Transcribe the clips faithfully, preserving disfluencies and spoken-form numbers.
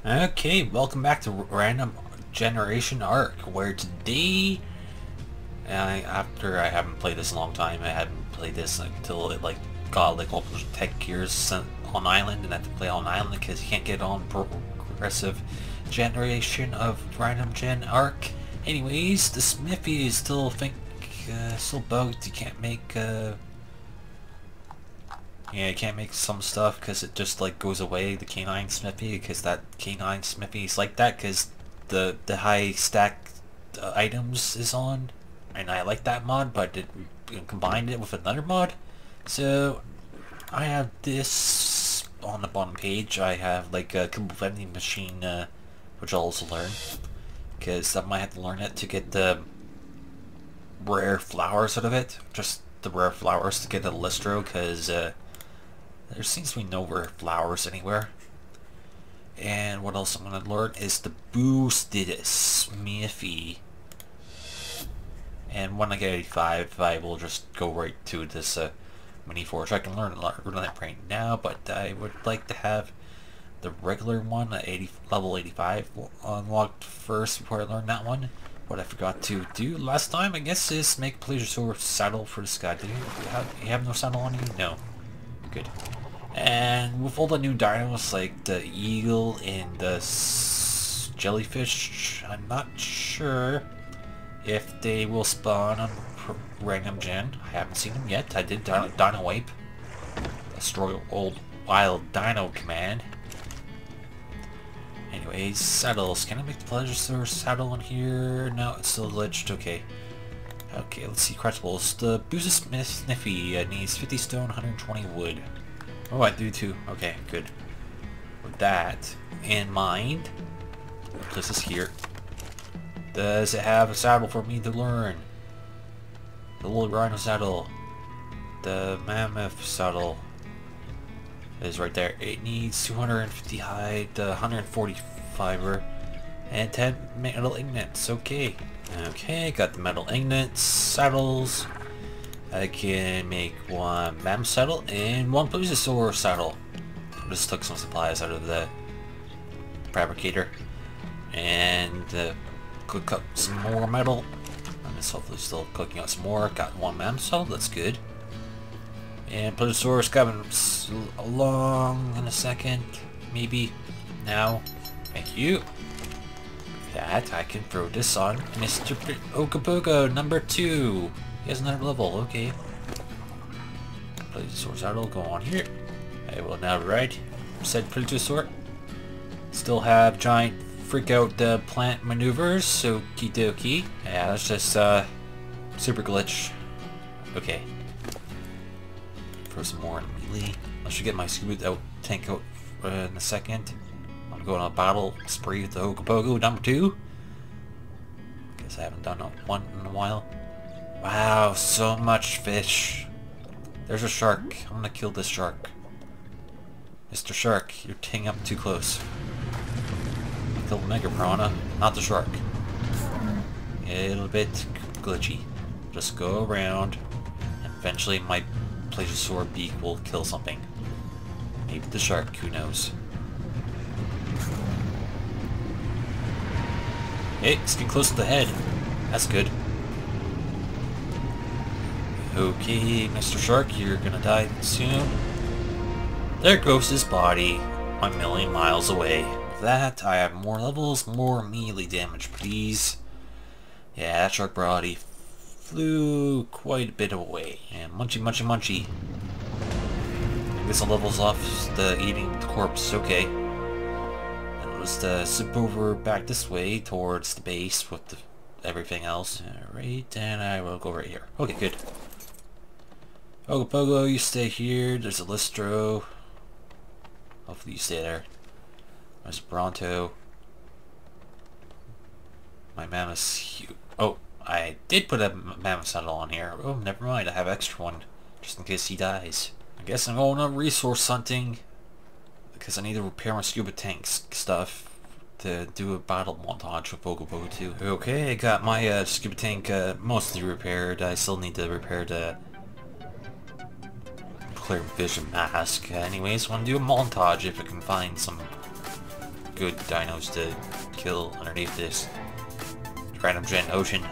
Okay, welcome back to Random Generation Ark, where today, I, after I haven't played this in a long time, I haven't played this until it like got like all those tech gears sent on island, and I had to play on island because you can't get on progressive generation of Random Gen Ark. Anyways, the smithy is still think uh, still bugged. You can't make uh, Yeah, you can't make some stuff because it just like goes away, the canine smithy, because that canine smithy is like that because the the high stack uh, items is on, and I like that mod, but it you know, combined it with another mod. So I have this on the bottom page. I have like a kibble vending machine, uh, which I'll also learn because I might have to learn it to get the rare flowers out of it. Just the rare flowers to get a lystro, because uh, there seems to be no rare flowers anywhere. And what else I'm going to learn is the boosted smithy. And when I get eighty-five, I will just go right to this uh, mini forge. I can learn, learn that right now, but I would like to have the regular one at eighty, level eighty-five unlocked first before I learn that one. What I forgot to do last time, I guess, is make plesiosaur saddle for this guy. Did you have, you have no saddle on you? No. Good. And with all the new dinos like the eagle and the s jellyfish, I'm not sure if they will spawn on Random Gen. I haven't seen them yet. I did Dino, dino Wipe. Destroy old wild dino command. Anyways, saddles. Can I make the plesiosaur saddle in here? No, it's still glitched. Okay. Okay, let's see collectibles. The boosted smithy uh, needs fifty stone, one hundred twenty wood. Oh, I do too. Okay, good. With that in mind, I'll place this here. Does it have a saddle for me to learn? The little rhino saddle. The mammoth saddle is right there. It needs two hundred fifty hide, uh, one hundred forty fiber, and ten metal ingots. Okay. Okay, got the metal ingots, saddles. I can make one mammoth saddle and one plesiosaur saddle. Just took some supplies out of the fabricator and uh, cook up some more metal. I'm just hopefully still cooking out some more. Got one mammoth saddle, that's good. And plesiosaur's coming along in a second, maybe now. Thank you. That I can throw this on Mister Okapogo number two. He has another level, okay. Plesiosaur saddle, go on here. I will now ride said plesiosaur. Still have giant freak out uh, plant maneuvers, okie dokie. Yeah, that's just uh, super glitch. Okay. Throw some more in melee. I should get my scuba out tank out uh, in a second. I'm going on a battle spree with the Okapogo number two. Guess I haven't done one in a while. Wow, so much fish. There's a shark. I'm gonna kill this shark. Mister Shark, you're teeing up too close. I killed the mega piranha, not the shark. A little bit glitchy. Just go around, and eventually my plesiosaur beak will kill something. Maybe the shark, who knows. Hey, it's getting close to the head. That's good. Okay, Mister Shark, you're gonna die soon. There goes his body, a million miles away. With that, I have more levels, more melee damage, please. Yeah, that shark body flew quite a bit away. And munchy, munchy, munchy. I guess the levels off the eating the corpse, okay. Just uh, zip over back this way towards the base with the, everything else. Alright, and I will go right here. Okay, good. Okapogo, you stay here. There's a lystro. Hopefully you stay there. There's a Bronto. My mammoth. Oh, I did put a mammoth saddle on here. Oh, never mind. I have extra one just in case he dies. I guess I'm going on resource hunting, because I need to repair my scuba tank stuff to do a battle montage with Okapogo two. Okay, I got my uh, scuba tank uh, mostly repaired. I still need to repair the clear vision mask. Anyways, want to do a montage if I can find some good dinos to kill underneath this Random Gen ocean.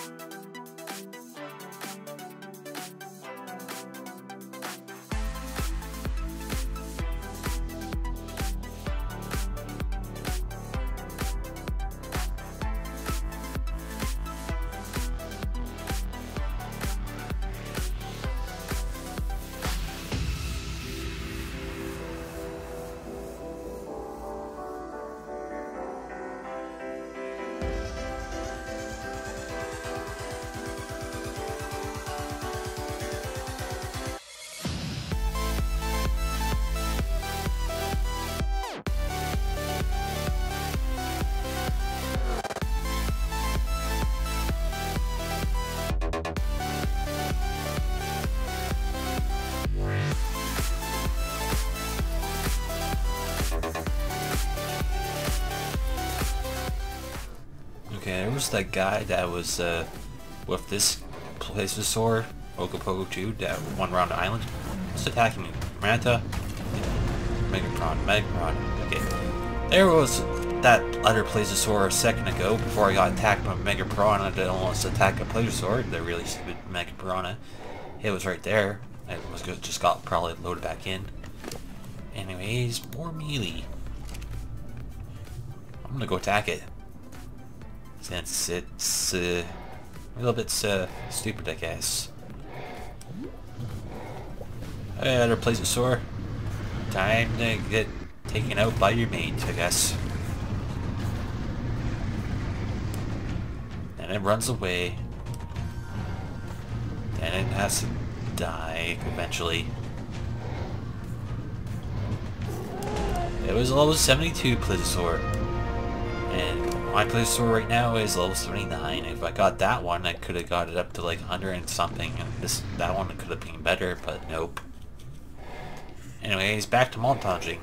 Okay, there was that guy that was uh, with this plesiosaur, Ogopogo two, that one around the island. What's attacking me? Manta? Megapiranha, Megapiranha. Okay. There was that other plesiosaur a second ago before I got attacked by Megapiranha that almost attacked a plesiosaur, the really stupid Megapiranha. It was right there. It was good, just got probably loaded back in. Anyways, more melee. I'm gonna go attack it. Since it's uh, a little bit uh, stupid, I guess. Hey, other plesiosaur. Time to get taken out by your mate, I guess. Then it runs away. Then it has to die eventually. It was level seventy-two plesiosaur. And my plesiosaur right now is level seventy-nine. If I got that one, I could have got it up to like one hundred and something, and this that one could have been better, but nope. Anyways, back to montaging.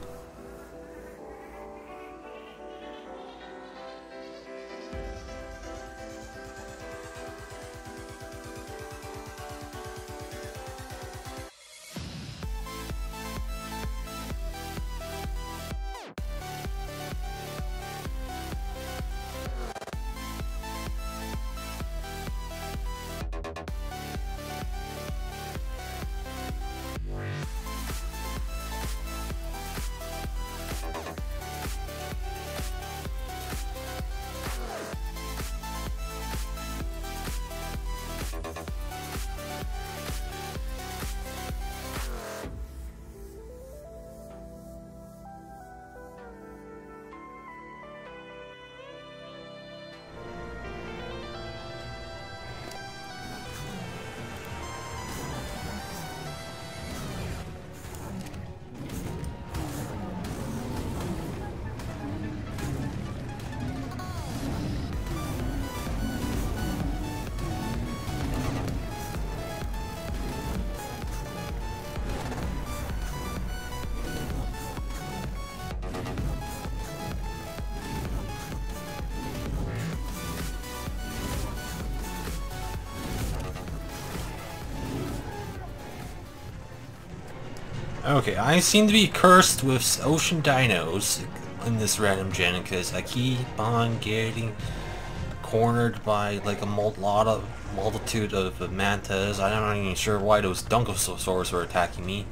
Okay, I seem to be cursed with ocean dinos in this random gen because I keep on getting cornered by like a mul lot of multitude of mantas. I'm not even sure why those dunkosaurs were attacking me.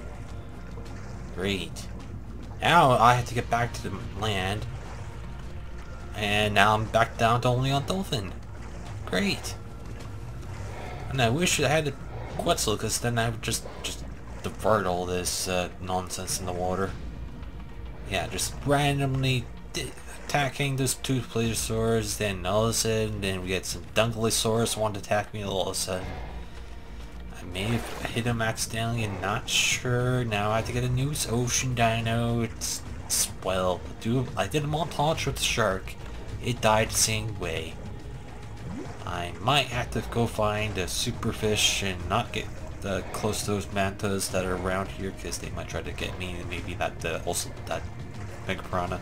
Great. Now I have to get back to the land, and now I'm back down to only on dolphin. Great. And I wish I had the Quetzal, because then I would just just divert all this uh, nonsense in the water. Yeah, just randomly attacking those two plesiosaurs, then all of a sudden, then we get some Dunklesaurus want to attack me all of a sudden. I may have hit him accidentally and not sure. Now I have to get a new ocean dino. It's, it's well, do I did a montage with the shark. It died the same way. I might have to go find a superfish and not get Uh, close to those mantas that are around here, because they might try to get me, and maybe that uh, also that Megapiranha.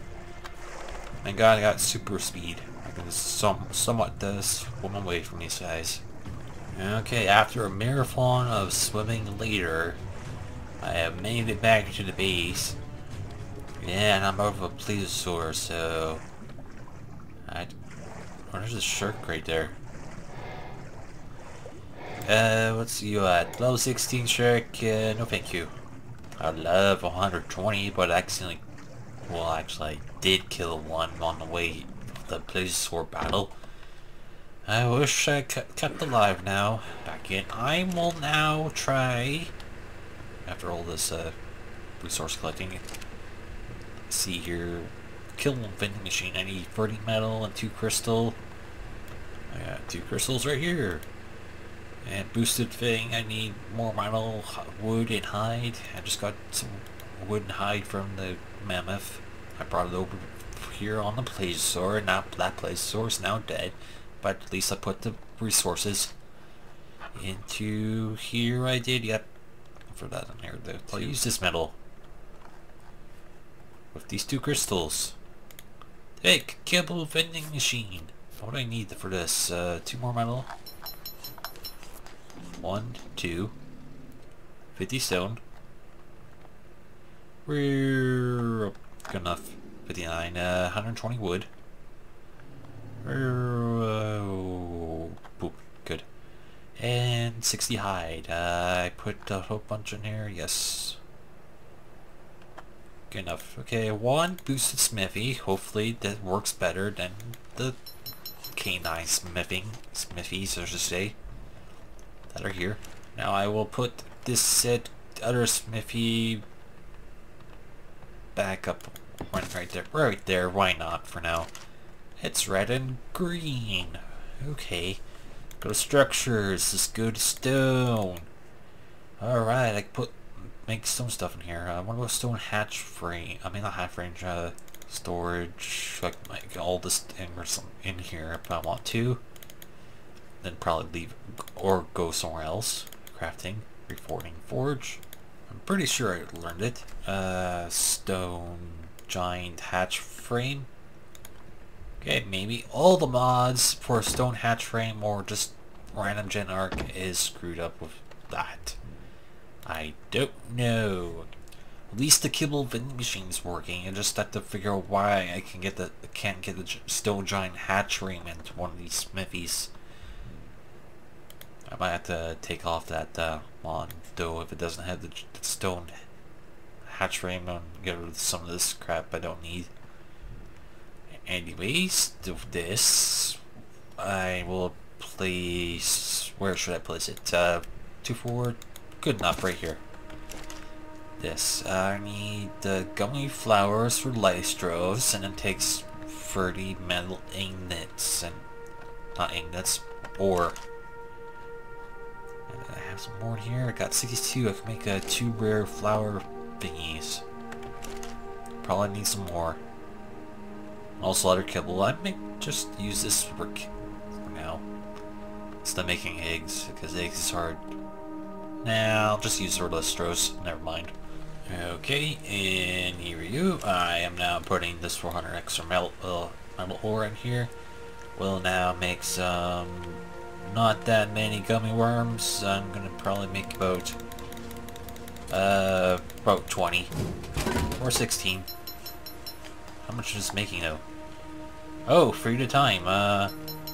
Thank God I got super speed. I can some somewhat uh, swim away from these guys. Okay, after a marathon of swimming later, I have made it back to the base. Yeah, and I'm over a plesiosaur, so... I... Oh, there's a shark right there. Uh, what's you at? Level sixteen shark? Uh, no thank you. I love one hundred twenty, but accidentally... Well, actually, I did kill one on the way of the plesiosaur battle. I wish I kept alive now. Back in. I will now try... After all this, uh, resource collecting... Let's see here... Kill one vending machine. I need thirty metal and two crystal. I got two crystals right here. And boosted thing, I need more metal, wood, and hide. I just got some wood and hide from the mammoth. I brought it over here on the plesiosaur. Now that plesiosaur is now dead, but at least I put the resources into here. I did, yep. For that in here, though. I'll use this metal with these two crystals. Hey, kibble vending machine. What do I need for this? Uh, two more metal. One, two, fifty stone. We're good enough. fifty-nine, uh, one hundred twenty wood. Oh, boop, good. And sixty hide. Uh, I put a whole bunch in here. Yes. Good enough. Okay, one boosted smithy. Hopefully that works better than the canine smithing smithies, I should say. That are here. Now I will put this set other smithy back up one right there. Right there, why not for now? It's red and green. Okay. Go to structures, let's go to stone. Alright, I put make some stuff in here. I want to go stone hatch frame. I mean not hatch frame, uh storage, like, like all this thing or some in here if I want to. Then probably leave or go somewhere else. Crafting, reforging, forge. I'm pretty sure I learned it. Uh, stone giant hatch frame. Okay, maybe all the mods for stone hatch frame or just random gen arc is screwed up with that. I don't know. At least the kibble vending machine's working. I just have to figure out why I can get the can't get the stone giant hatch frame into one of these smithies. I might have to take off that uh, mod though if it doesn't have the, the stone hatch frame and get rid of some of this crap I don't need. Anyways, with this, I will place... Where should I place it? Uh, two, four, good enough right here. This, I need the gummy flowers for lystros, and it takes thirty metal ingots, and not ingots, ore. And I have some more in here. I got sixty-two. I can make uh, two rare flower thingies. Probably need some more. Also, other kibble. I may just use this for, for now. Instead of making eggs, because eggs is hard. Nah, I'll just use lystros. Never mind. Okay, and here we go. I am now putting this four hundred extra metal, uh, metal ore in here. We'll now make some... not that many gummy worms. I'm gonna probably make about... Uh, about twenty. Or sixteen. How much is this making though? Oh, free at a time. Uh,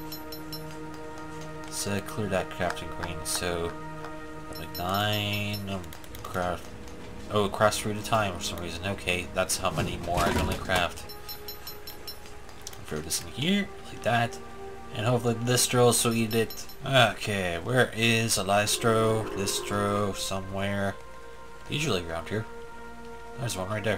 let's uh, clear that crafting green. So, like nine. Um, craft. Oh, it crafts free at a time for some reason. Okay, that's how many more I can only craft. Throw this in here, like that, and hopefully lystro will eat it. Okay, where is a lystro? Lystro somewhere. Usually around here. There's one right there.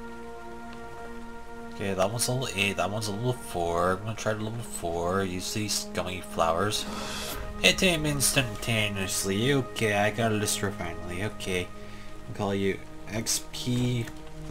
Okay, that one's level eight, that one's a level four. I'm gonna try the level four, use these gummy flowers. Hit him instantaneously. Okay, I got a lystro finally. Okay. I'll call you X P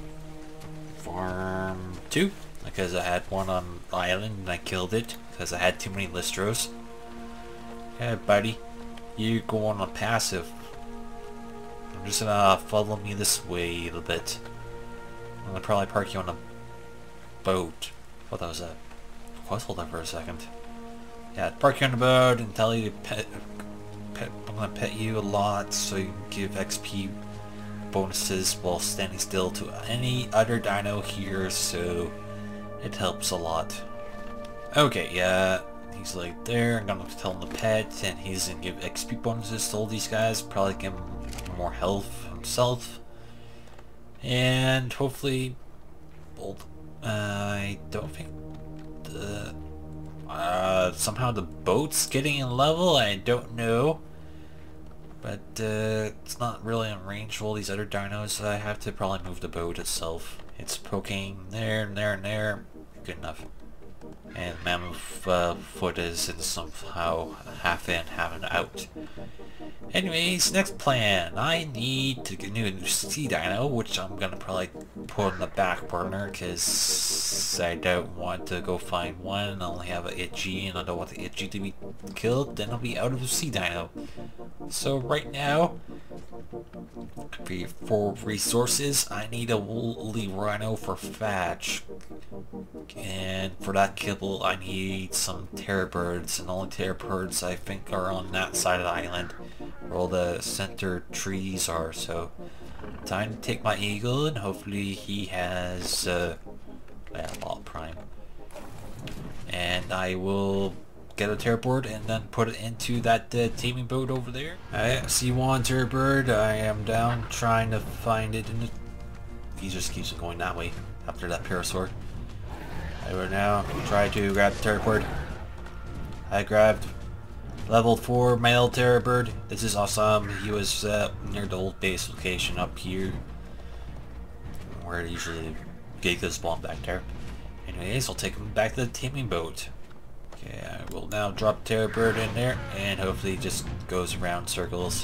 Farm two. Because I had one on the island and I killed it. Because I had too many lystros. Okay, buddy. You go on a passive. I'm just gonna follow me this way a little bit. I'm gonna probably park you on a boat. What that was that? Let's hold that for a second. Yeah, park you on the boat and tell you to pet, pet. I'm gonna pet you a lot so you can give X P bonuses while standing still to any other dino here, so it helps a lot. Okay, yeah, he's like there. I'm gonna tell him the pet, and he's gonna give X P bonuses to all these guys. Probably give him more health himself, and hopefully, well, uh, I don't think the uh, somehow the boat's getting in level. I don't know. But uh, it's not really in range of all these other dinos, so I have to probably move the boat itself. It's poking there and there and there. Good enough. And mammoth uh, foot is in somehow half in, half out. Anyways, next plan. I need to get a new sea dino, which I'm gonna probably put on the back burner because I don't want to go find one. I only have an itchy, and I don't want the itchy to be killed. Then I'll be out of sea dino. So right now, for resources, I need a woolly rhino for fetch, and for that kibble, I need some terror birds, and all the terror birds I think are on that side of the island, where all the center trees are. So time to take my eagle, and hopefully he has uh, yeah, Lot Prime, and I will get a terror bird and then put it into that uh, taming boat over there. I see one terror bird. I am down trying to find it, and he just keeps going that way after that plesiosaur. I will now try to grab the terror bird. I grabbed level four male terror bird. This is awesome. He was uh, near the old base location up here, where usually gigas spawn back there. Anyways, I'll take him back to the taming boat. Okay, I will now drop terror bird in there, and hopefully it just goes around circles.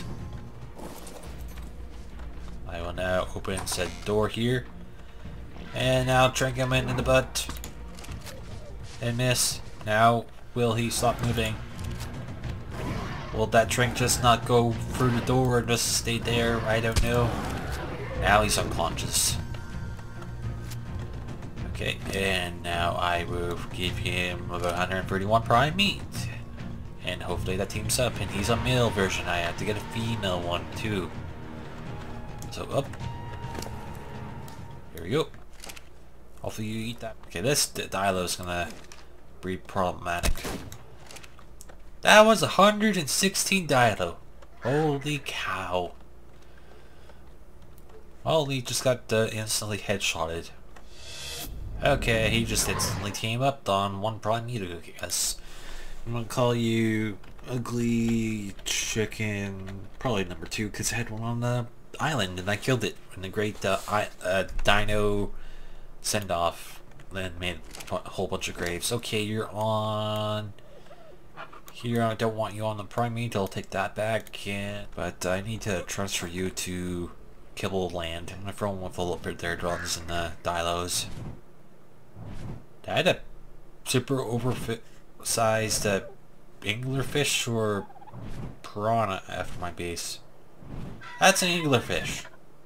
I will now open said door here, and now trink him in, in the butt, and miss. Now, will he stop moving? Will that trink just not go through the door or just stay there? I don't know. Now he's unconscious. Okay, and now I will give him about one hundred thirty-one prime meat. And hopefully that teams up, and he's a male version. I have to get a female one too. So up. Here we go. Hopefully you eat that. Okay, this dilo is gonna be problematic. That was one hundred sixteen dilo. Holy cow. Well, he just got uh, instantly headshotted. Okay, he just instantly came up on one prime meat, I guess. I'm gonna call you ugly chicken, probably number two, because I had one on the island and I killed it in the great uh, I, uh, dino send-off. Then made a whole bunch of graves. Okay, you're on here. I don't want you on the prime meat. I'll take that back. And, but I need to transfer you to Kibble land. I'm gonna throw them with a little bit there drums and the dilos. I had a super oversized uh, anglerfish or piranha after my base. That's an anglerfish.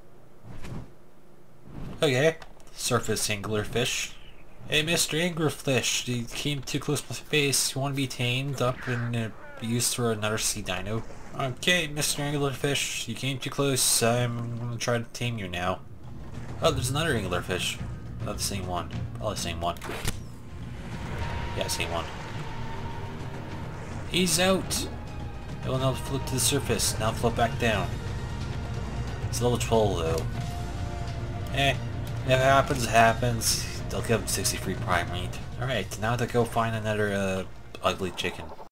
Okay, surface anglerfish. Hey, Mister Anglerfish, you came too close to my face. You want to be tamed up and uh, used for another sea dino? Okay, Mister Anglerfish, you came too close. I'm gonna try to tame you now. Oh, there's another anglerfish. Not the same one. Probably the same one. Yeah, same one. He's out! It will now float to the surface, now float back down. It's level twelve though. Eh, if it happens, it happens. They'll give him sixty-three prime meat. Alright, now to go find another uh, ugly chicken.